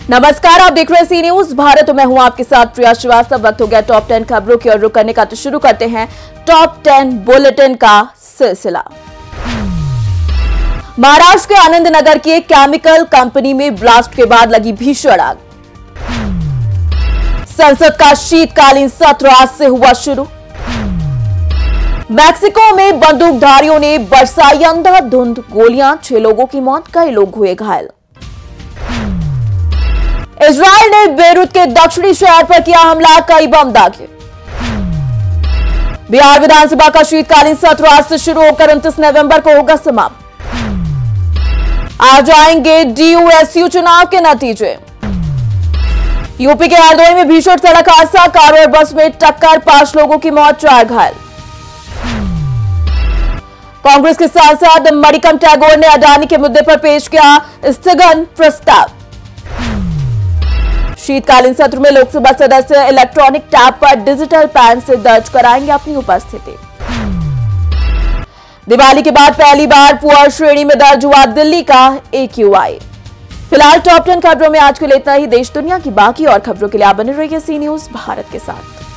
नमस्कार, आप देख रहे हैं सी न्यूज भारत। मैं हूं आपके साथ प्रिया श्रीवास्तव। वक्त हो गया टॉप 10 खबरों की ओर रुख करने का, तो शुरू करते हैं टॉप 10 बुलेटिन का सिलसिला। महाराष्ट्र के आनंद नगर की एक केमिकल कंपनी में ब्लास्ट के बाद लगी भीषण आग। संसद का शीतकालीन सत्र आज से हुआ शुरू। मैक्सिको में बंदूकधारियों ने बरसाई अंधाधुंध गोलियां, 6 लोगों की मौत, कई लोग हुए घायल। इजराइल ने बेरूत के दक्षिणी शहर पर किया हमला, कई बम दागे। बिहार विधानसभा का शीतकालीन सत्र आज से शुरू होकर 29 नवंबर को होगा समाप्त। आज आएंगे डीयूएसयू चुनाव के नतीजे। यूपी के हरदोई में भीषण सड़क हादसा, कार और बस में टक्कर, 5 लोगों की मौत, 4 घायल। कांग्रेस के सांसद मणिकम टैगोर ने अडानी के मुद्दे पर पेश किया स्थगन प्रस्ताव। शीतकालीन सत्र में लोकसभा सदस्य इलेक्ट्रॉनिक टैब पर डिजिटल पैन से दर्ज कराएंगे अपनी उपस्थिति। दिवाली के बाद पहली बार पुअर श्रेणी में दर्ज हुआ दिल्ली का AQI। फिलहाल टॉप 10 खबरों में आज के लिए इतना ही। देश दुनिया की बाकी और खबरों के लिए आप बने रहिए सी न्यूज भारत के साथ।